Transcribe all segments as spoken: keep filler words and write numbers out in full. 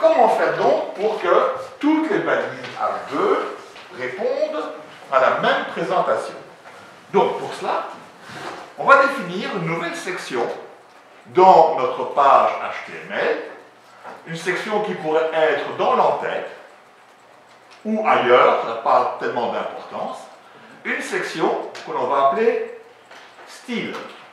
comment faire donc pour que toutes les balises H deux répondent à la même présentation? Donc, pour cela, on va définir une nouvelle section dans notre page H T M L, une section qui pourrait être dans l'entête ou ailleurs, ça n'a pas tellement d'importance, une section que l'on va appeler style.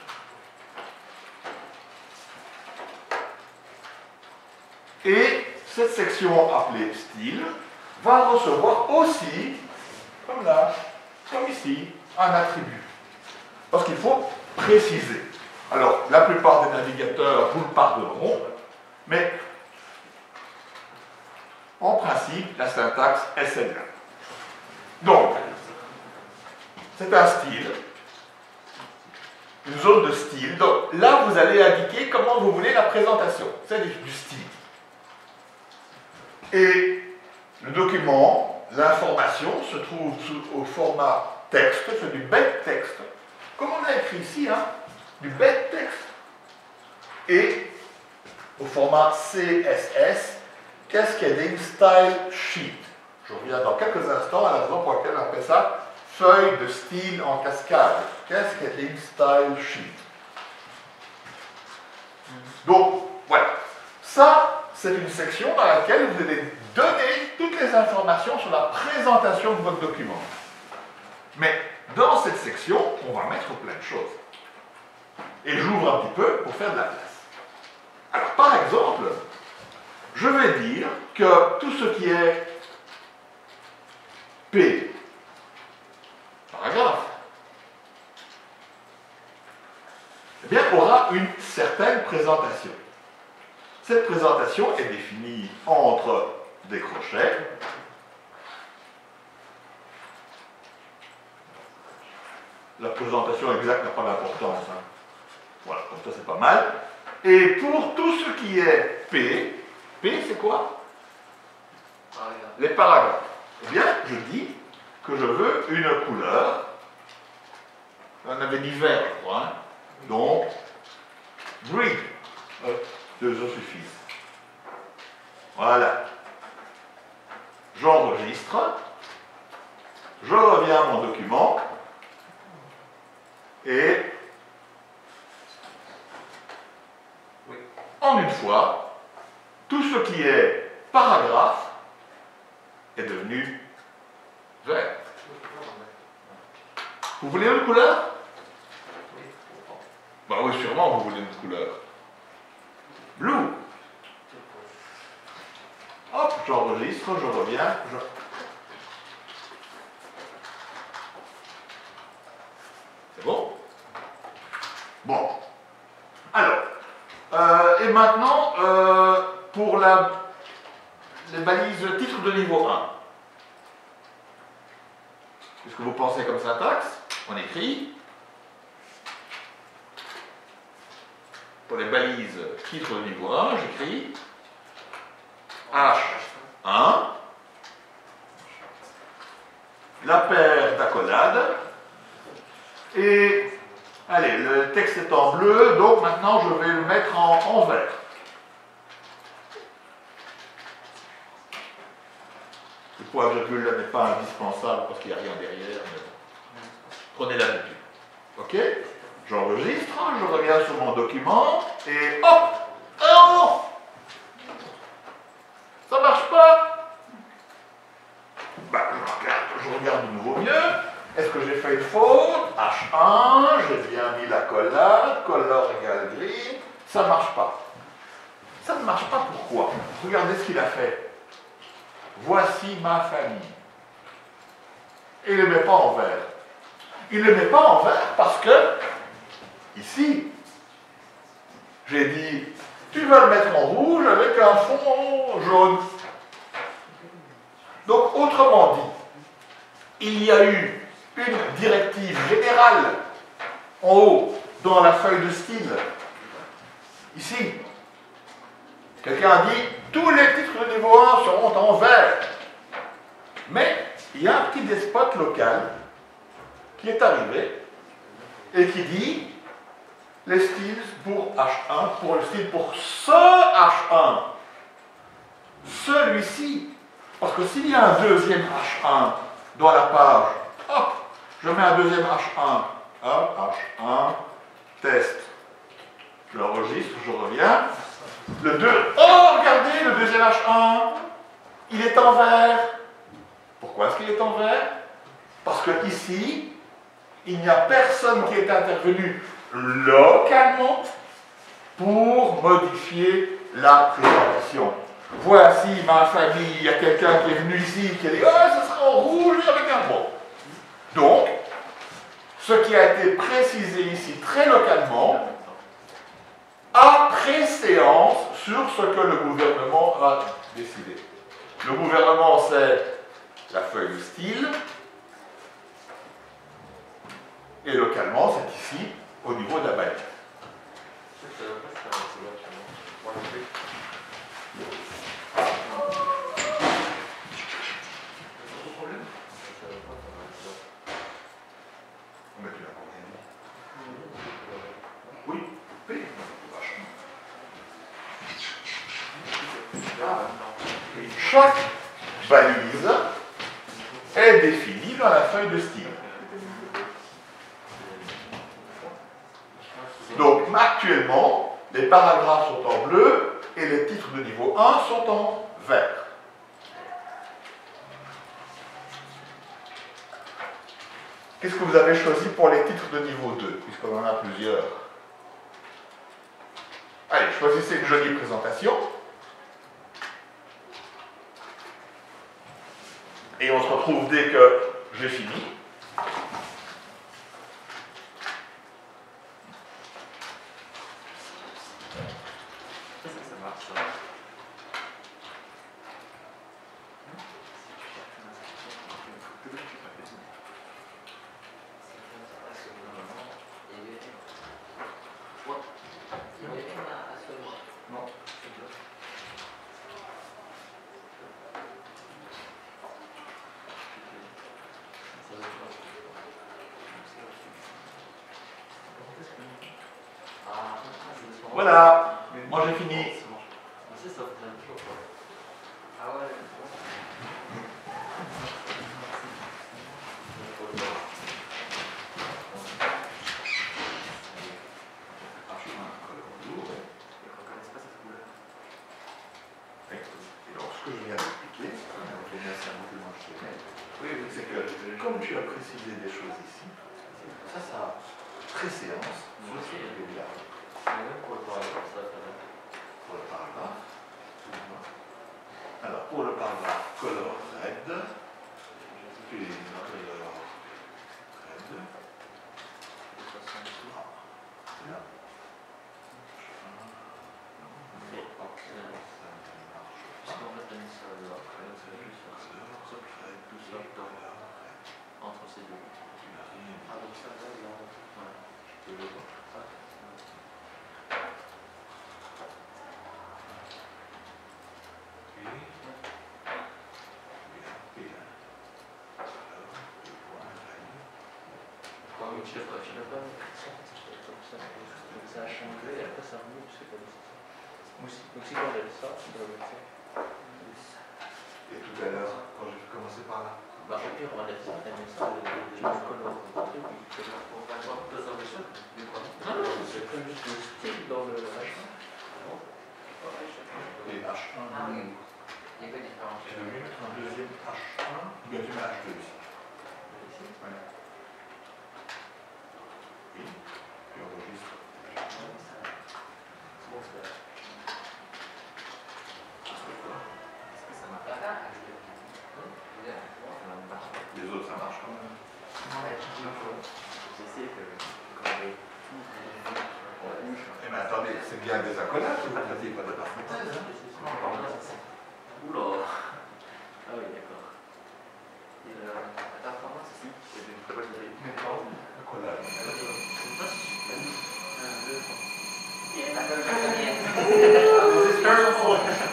Et cette section appelée style va recevoir aussi, comme là, comme ici, un attribut. Parce qu'il faut préciser. Alors, la plupart des navigateurs vous le pardonneront, mais en principe, la syntaxe est celle-là. Donc, c'est un style, une zone de style. Donc là, vous allez indiquer comment vous voulez la présentation. C'est du style. Et le document, l'information, se trouve sous, au format texte, c'est du bête texte, comme on a écrit ici, hein, du bête texte. Et au format C S S, Cascading Style Sheet. Je reviens dans quelques instants à la raison pour laquelle on appelle ça feuille de style en cascade. Cascading Style Sheet. Donc, voilà. Ça, c'est une section dans laquelle vous allez donner toutes les informations sur la présentation de votre document. Mais dans cette section, on va mettre plein de choses. Et j'ouvre un petit peu pour faire de la place. Alors, par exemple, je vais dire que tout ce qui est P, paragraphe, eh bien, aura une certaine présentation. Cette présentation est définie entre des crochets. La présentation exacte n'a pas d'importance. Hein. Voilà, comme ça c'est pas mal. Et pour tout ce qui est P, P c'est quoi? Paragraphe. Les paragraphes. Eh bien, je dis que je veux une couleur. On avait dit vert, je crois. Hein. Donc, green. Euh, deux autres suffisent. Voilà. J'enregistre. Je reviens à mon document. Et en une fois, tout ce qui est paragraphe est devenu vert. Vous voulez une couleur? Ben oui, sûrement vous voulez une couleur. Blue. Hop, j'enregistre, je reviens. Je... C'est bon? Bon. Alors, euh, et maintenant, euh, pour la, les balises titre de niveau un. Qu'est-ce que vous pensez comme syntaxe? On écrit. Pour les balises titre de niveau un, j'écris H un, la paire d'accolades, et allez, le texte est en bleu, donc maintenant je vais le mettre en, en vert. Le point virgule n'est pas indispensable parce qu'il n'y a rien derrière, mais prenez l'habitude. Ok? J'enregistre, je reviens sur mon document, et hop! Oh! Ça marche pas? Ben, je regarde, je regarde de nouveau mieux. Est-ce que j'ai fait une faute? H un, j'ai bien mis la collade, color égale green, ça ne marche pas. Ça ne marche pas pourquoi? Regardez ce qu'il a fait. Voici ma famille. Et il ne le met pas en vert. Il ne le met pas en vert parce que, ici, j'ai dit, tu vas le mettre en rouge avec un fond jaune. Donc, autrement dit, il y a eu une directive générale en haut, dans la feuille de style. Ici, quelqu'un a dit, tous les titres de niveau un seront en vert. Mais, il y a un petit despote local qui est arrivé et qui dit, les styles pour H un, pour le style pour ce H un, celui-ci. Parce que s'il y a un deuxième H un dans la page, hop, je mets un deuxième H un, hop, H un, test, je l'enregistre, je reviens. Le deux, oh, regardez, le deuxième H un, il est en vert. Pourquoi est-ce qu'il est en vert? Parce que ici, il n'y a personne qui est intervenu localement pour modifier la présentation. Voici ma famille, il y a quelqu'un qui est venu ici, qui a dit « Ah, oh, ce sera en rouge avec un bon. » Donc, ce qui a été précisé ici très localement a préséance sur ce que le gouvernement a décidé. Le gouvernement, c'est la feuille de style, et localement, c'est ici, au niveau de la bannière. Oui, oui, chaque balise est définie dans la feuille de style. Donc, actuellement, les paragraphes sont en bleu et les titres de niveau un sont en vert. Qu'est-ce que vous avez choisi pour les titres de niveau deux, puisqu'on en a plusieurs? Allez, choisissez une jolie présentation. Et on se retrouve dès que j'ai fini. Voilà, moi j'ai fini. Ce que je viens d'expliquer, c'est que comme tu as précisé des choses ici, ça, ça a préséance sur ce que je viens de dire. Pour le paragraphe. Alors, pour le paragraphe color red, tu les color red. Là. Entre ces deux. Ah, donc ça, là, là, ouais. Je peux le voir. Je ne sais pas, ça a changé et après ça remonte, je sais pas. Donc si on lève ça, on doit le faire. Et tout à l'heure, quand j'ai commencé par là. Bah au pire, on lève ça, on met ça, je me colore un truc, puis on va voir deux heures de choses. Non, non, c'est comme juste le style dans le H un. Et H un. Ah oui. Il y a quoi de différent? Tu veux mettre un deuxième H un, ou bien tu mets H deux ici. Ici? Oui. Oui. Puis on enregistre. C'est bon, c'est là. Est-ce que ça marche pas? Les autres, ça marche quand même. J'essaie que quand on Eh bien attendez, c'est bien des accolades, vous ne faites pas de parenthèse. Oula. Ah oui, d'accord. Et la performance ici, c'est une très bonne idée. Mais pas accolade. Yeah.